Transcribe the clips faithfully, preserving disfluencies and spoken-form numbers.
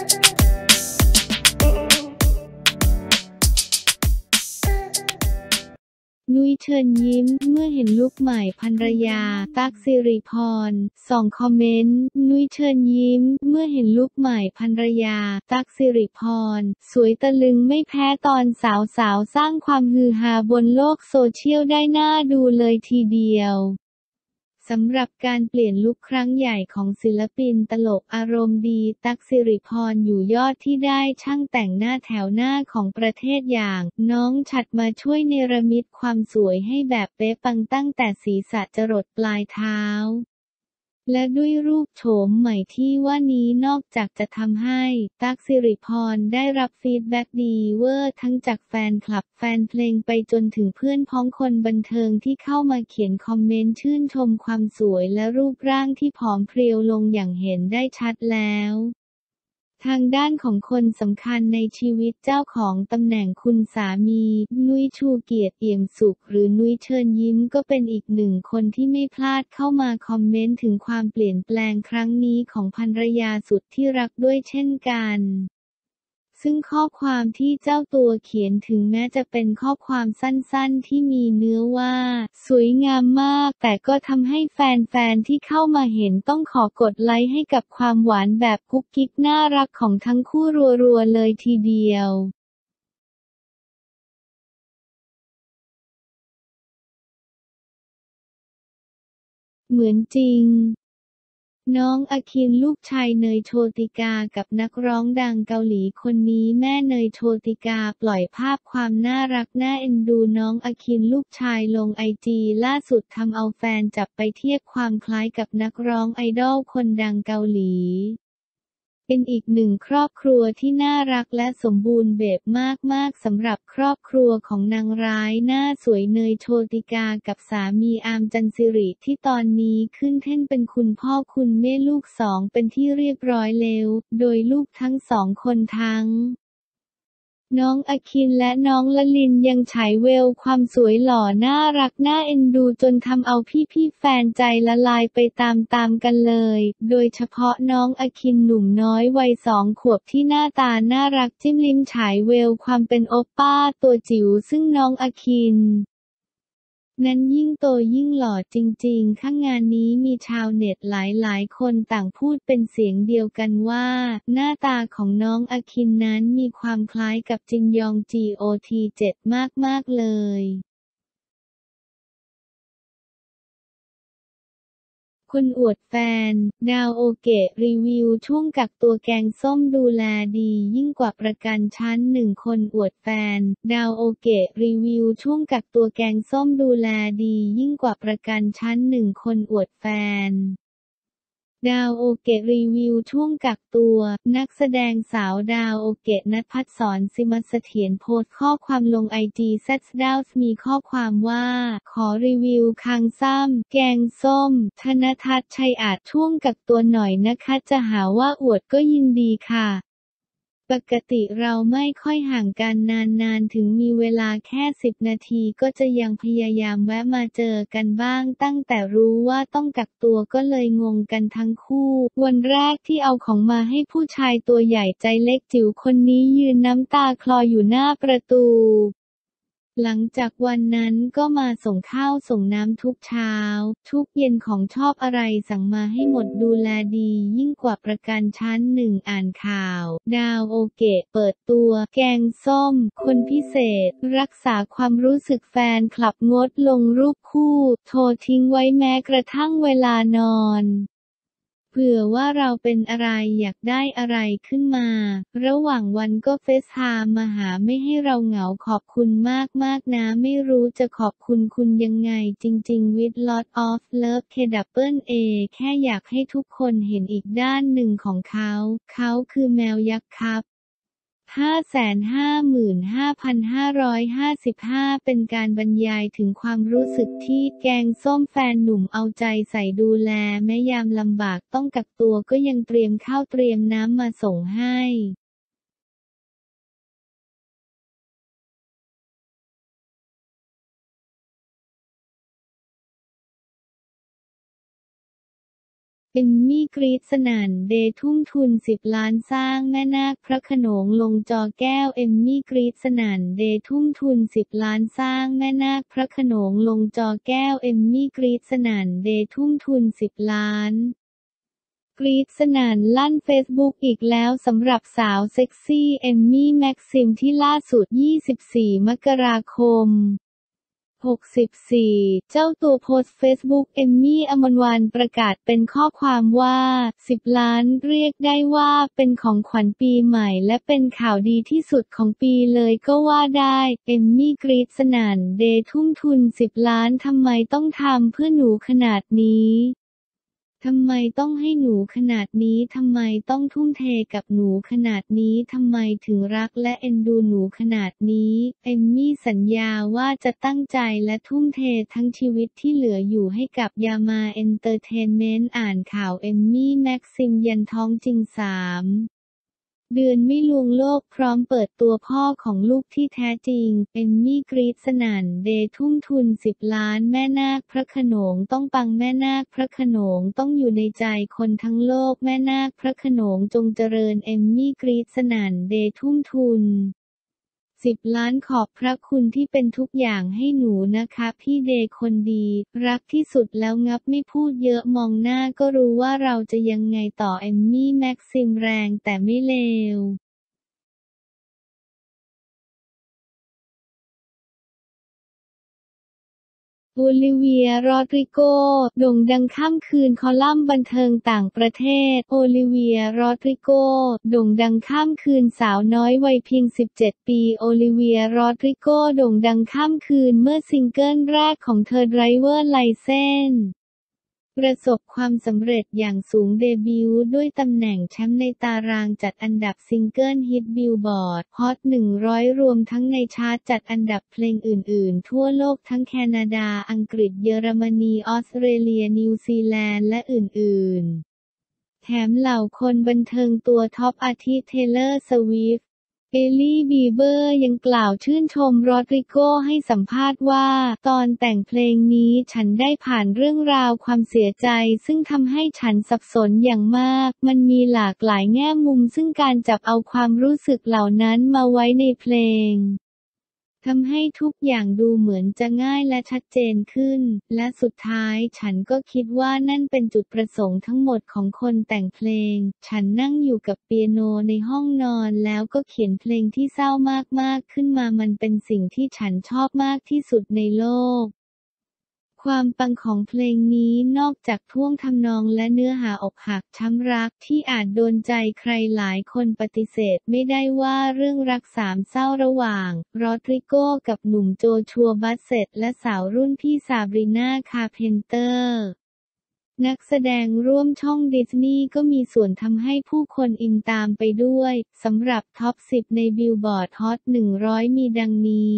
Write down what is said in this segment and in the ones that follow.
นุ้ยเชิญยิ้มเมื่อเห็นลุคใหม่ภรรยาตั๊กสิริพรส่องคอมเมนต์นุ้ยเชิญยิ้มเมื่อเห็นลุคใหม่ภรรยาตั๊กสิริพรสวยตะลึงไม่แพ้ตอนสาวๆสร้างความฮือฮาบนโลกโซเชียลได้น่าดูเลยทีเดียวสำหรับการเปลี่ยนลุคครั้งใหญ่ของศิลปินตลกอารมณ์ดีตั๊กสิริพรอยู่ยอดที่ได้ช่างแต่งหน้าแถวหน้าของประเทศอย่างน้องฉัตรมาช่วยเนรมิตความสวยให้แบบเป๊ะปังตั้งแต่ศีรษะจรดปลายเท้าและด้วยรูปโฉมใหม่ที่ว่านี้นอกจากจะทำให้ตั๊กสิริพรได้รับฟีดแบ็กดีเวอร์ทั้งจากแฟนคลับแฟนเพลงไปจนถึงเพื่อนพ้องคนบันเทิงที่เข้ามาเขียนคอมเมนต์ชื่นชมความสวยและรูปร่างที่ผอมเพรียวลงอย่างเห็นได้ชัดแล้วทางด้านของคนสำคัญในชีวิตเจ้าของตำแหน่งคุณสามีนุ้ยชูเกียรติเอี่ยมสุขหรือนุ้ยเชิญยิ้มก็เป็นอีกหนึ่งคนที่ไม่พลาดเข้ามาคอมเมนต์ถึงความเปลี่ยนแปลงครั้งนี้ของภรรยาสุดที่รักด้วยเช่นกันซึ่งข้อความที่เจ้าตัวเขียนถึงแม้จะเป็นข้อความสั้นๆที่มีเนื้อว่าสวยงามมากแต่ก็ทำให้แฟนๆที่เข้ามาเห็นต้องขอกดไลค์ให้กับความหวานแบบกุ๊กกิ๊กน่ารักของทั้งคู่รัวๆเลยทีเดียวเหมือนจริงน้องอาคินลูกชายเนยโชติกากับนักร้องดังเกาหลีคนนี้แม่เนยโชติกาปล่อยภาพความน่ารักน่าเอ็นดูน้องอาคินลูกชายลงไอจีล่าสุดทำเอาแฟนจับไปเทียบความคล้ายกับนักร้องไอดอลคนดังเกาหลีเป็นอีกหนึ่งครอบครัวที่น่ารักและสมบูรณ์แบบมากๆสำหรับครอบครัวของนางร้ายหน้าสวยเนยโชติกากับสามีอาร์มจันสิริที่ตอนนี้ขึ้นแท่นเป็นคุณพ่อคุณแม่ลูกสองเป็นที่เรียบร้อยแล้วโดยลูกทั้งสองคนทั้งน้องอาคินและน้องละลินยังฉายแววความสวยหล่อน่ารักน่าเอ็นดูจนทำเอาพี่ๆแฟนใจละลายไปตามๆกันเลยโดยเฉพาะน้องอาคินหนุ่มน้อยวัยสองขวบที่หน้าตาน่ารักจิ้มลิ้มฉายแววความเป็นโอปป้าตัวจิ๋วซึ่งน้องอาคินนั้นยิ่งโตยิ่งหล่อจริงๆข้างงานนี้มีชาวเน็ตหลายๆคนต่างพูดเป็นเสียงเดียวกันว่าหน้าตาของน้องอาคินนั้นมีความคล้ายกับจินยองจีโอทีเจ็ดมากๆเลยคนอวดแฟนดาวโอเกะรีวิวช่วงกักตัวแกงส้มดูแลดียิ่งกว่าประกันชั้นหนึ่งคนอวดแฟนดาวโอเกะรีวิวช่วงกักตัวแกงส้มดูแลดียิ่งกว่าประกันชั้นหนึ่งคนอวดแฟนดาวโอเกะรีวิวช่วงกักตัวนักแสดงสาวดาวโอเกะณภัสสร สิมเสถียรโพสต์ข้อความลงไอจีแซดดาวส์มีข้อความว่าขอรีวิวคางซ้ำแกงส้มธนทัศน์ชัยอาจช่วงกักตัวหน่อยนะคะจะหาว่าอวดก็ยินดีค่ะปกติเราไม่ค่อยห่างกันนานๆถึงมีเวลาแค่สิบนาทีก็จะยังพยายามแวะมาเจอกันบ้างตั้งแต่รู้ว่าต้องกักตัวก็เลยงงกันทั้งคู่วันแรกที่เอาของมาให้ผู้ชายตัวใหญ่ใจเล็กจิ๋วคนนี้ยืนน้ำตาคลออยู่หน้าประตูหลังจากวันนั้นก็มาส่งข้าวส่งน้ำทุกเช้าทุกเย็นของชอบอะไรสั่งมาให้หมดดูแลดียิ่งกว่าประกันชั้นหนึ่งอ่านข่าวดาวโอเกะเปิดตัวแกงส้มคนพิเศษรักษาความรู้สึกแฟนคลับงดลงรูปคู่โทรทิ้งไว้แม้กระทั่งเวลานอนเผื่อว่าเราเป็นอะไรอยากได้อะไรขึ้นมาระหว่างวันก็เฟซไทม์มาหาไม่ให้เราเหงาขอบคุณมากๆนะไม่รู้จะขอบคุณคุณยังไงจริงๆ with lot of love เค ดับเบิล เอ แค่อยากให้ทุกคนเห็นอีกด้านหนึ่งของเขาเขาคือแมวยักษ์ครับห้าแสนห้าหมื่นห้าพันห้าร้อยห้าสิบห้า เป็นการบรรยายถึงความรู้สึกที่แกงส้มแฟนหนุ่มเอาใจใส่ดูแลแม้ยามลำบากต้องกักตัวก็ยังเตรียมข้าวเตรียมน้ำมาส่งให้เอมมี่กรี๊ดสนั่นเดย์ทุ่มทุนสิบล้านสร้างแม่นาคพระโขนงลงจอแก้วเอมมี่กรี๊ดสนั่นเดย์ทุ่มทุนสิบล้านสร้างแม่นาคพระโขนงลงจอแก้วเอมมี่กรี๊ดสนั่นเดย์ทุ่มทุนสิบล้านกรี๊ดสนั่นลั่นเฟซบุ๊กอีกแล้วสำหรับสาวเซ็กซี่เอมมี่แม็กซิมที่ล่าสุดยี่สิบสี่มกราคมหกสิบสี่ เจ้าตัวโพสต์เฟซบุ๊กเอมมี่อมรวรรณประกาศเป็นข้อความว่าสิบล้านเรียกได้ว่าเป็นของขวัญปีใหม่และเป็นข่าวดีที่สุดของปีเลยก็ว่าได้เอมมี่กรี๊ดสนั่นเดย์ทุ่มทุนสิบล้านทำไมต้องทำเพื่อหนูขนาดนี้ทำไมต้องให้หนูขนาดนี้ทำไมต้องทุ่มเทกับหนูขนาดนี้ทำไมถึงรักและเอ็นดูหนูขนาดนี้เอมมี่สัญญาว่าจะตั้งใจและทุ่มเททั้งชีวิตที่เหลืออยู่ให้กับยามาเอนเตอร์เทนเมนต์อ่านข่าวเอมมี่แม็กซิมยันท้องจริงสามเดือนไม่ลวงโลกพร้อมเปิดตัวพ่อของลูกที่แท้จริงเอมมี่กรี๊ดสนั่นเดย์ทุ่มทุนสิบล้านแม่นาคพระโขนงต้องปังแม่นาคพระโขนงต้องอยู่ในใจคนทั้งโลกแม่นาคพระโขนงจงเจริญเอมมี่กรี๊ดสนั่นเดย์ทุ่มทุนสิบล้านขอบพระคุณที่เป็นทุกอย่างให้หนูนะคะพี่เดย์คนดีรักที่สุดแล้วงับไม่พูดเยอะมองหน้าก็รู้ว่าเราจะยังไงต่อเอมมี่แม็กซิมแรงแต่ไม่เลวโอลิเวีย โรดริโก โด่งดังข้ามคืนคอลัมน์บันเทิงต่างประเทศโอลิเวีย โรดริโก โด่งดังข้ามคืนสาวน้อยวัยเพียงสิบเจ็ดปีโอลิเวีย โรดริโก โด่งดังข้ามคืนเมื่อซิงเกิลแรกของเธอ Driver Licenseประสบความสำเร็จอย่างสูงเดบิวต์ด้วยตำแหน่งแชมป์ในตารางจัดอันดับซิงเกิลฮิตบิลบอร์ดฮอตหนึ่งร้อยรวมทั้งในชาร์ตจัดอันดับเพลงอื่นๆทั่วโลกทั้งแคนาดาอังกฤษเยอรมนีออสเตรเลียนิวซีแลนด์และอื่นๆแถมเหล่าคนบันเทิงตัวท็อปอาทิเทเลอร์สวิฟต์เอลลี่บีเบอร์ยังกล่าวชื่นชมโรดริโกให้สัมภาษณ์ว่าตอนแต่งเพลงนี้ฉันได้ผ่านเรื่องราวความเสียใจซึ่งทำให้ฉันสับสนอย่างมากมันมีหลากหลายแง่มุมซึ่งการจับเอาความรู้สึกเหล่านั้นมาไว้ในเพลงทำให้ทุกอย่างดูเหมือนจะง่ายและชัดเจนขึ้นและสุดท้ายฉันก็คิดว่านั่นเป็นจุดประสงค์ทั้งหมดของคนแต่งเพลงฉันนั่งอยู่กับเปียโนในห้องนอนแล้วก็เขียนเพลงที่เศร้ามากๆขึ้นมามันเป็นสิ่งที่ฉันชอบมากที่สุดในโลกความปังของเพลงนี้นอกจากท่วงทำนองและเนื้อหาอกหักช้ำรักที่อาจโดนใจใครหลายคนปฏิเสธไม่ได้ว่าเรื่องรักสามเศร้าระหว่างโรดริโกกับหนุ่มโจชัวบัสเซตและสาวรุ่นพี่ซาบรีนาคาร์เพนเตอร์นักแสดงร่วมช่องดิสนีย์ก็มีส่วนทำให้ผู้คนอินตามไปด้วยสำหรับท็อปสิบในบิลบอร์ดฮอตหนึ่งร้อยมีดังนี้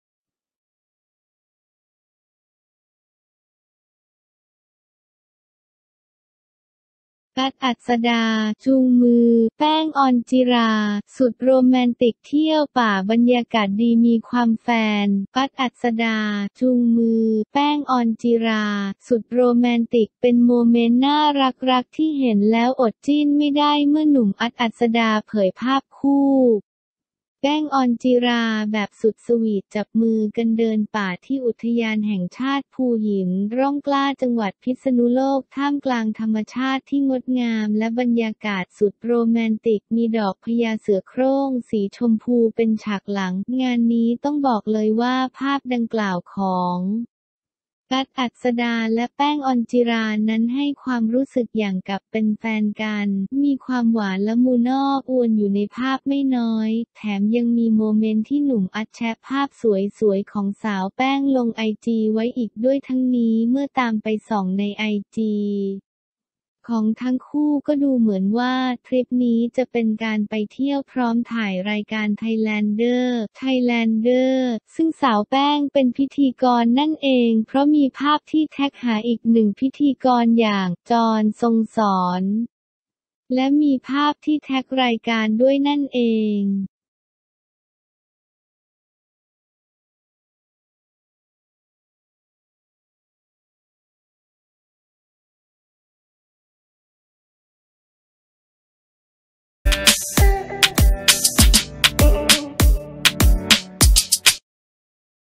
กั๊ด อัศดา จูงมือ แป้ง ออนจิรา สุดโรแมนติกเที่ยวป่าบรรยากาศดีมีความแฟนกั๊ด อัศดา จูงมือ แป้ง ออนจิรา สุดโรแมนติกเป็นโมเมนต์น่ารักๆที่เห็นแล้วอดจิ้นไม่ได้เมื่อหนุ่มอั๊ด อัศดาเผยภาพคู่แป้ง ออนจิราแบบสุดสวีทจับมือกันเดินป่าที่อุทยานแห่งชาติภูหินร่องกล้าจังหวัดพิษณุโลกท่ามกลางธรรมชาติที่งดงามและบรรยากาศสุดโรแมนติกมีดอกพญาเสือโคร่งสีชมพูเป็นฉากหลังงานนี้ต้องบอกเลยว่าภาพดังกล่าวของกั๊ด อัศดาและแป้ง ออนจิรานั้นให้ความรู้สึกอย่างกับเป็นแฟนกันมีความหวานละมุนอ้ออวลอยู่ในภาพไม่น้อยแถมยังมีโมเมนต์ที่หนุ่มอัดแชะภาพสวยๆของสาวแป้งลงไอจีไว้อีกด้วยทั้งนี้เมื่อตามไปส่องในไอจีของทั้งคู่ก็ดูเหมือนว่าทริปนี้จะเป็นการไปเที่ยวพร้อมถ่ายรายการ Thailander Thailander ซึ่งสาวแป้งเป็นพิธีกรนั่นเองเพราะมีภาพที่แท็กหาอีกหนึ่งพิธีกรอย่างจอห์นทรงสอนและมีภาพที่แท็กรายการด้วยนั่นเอง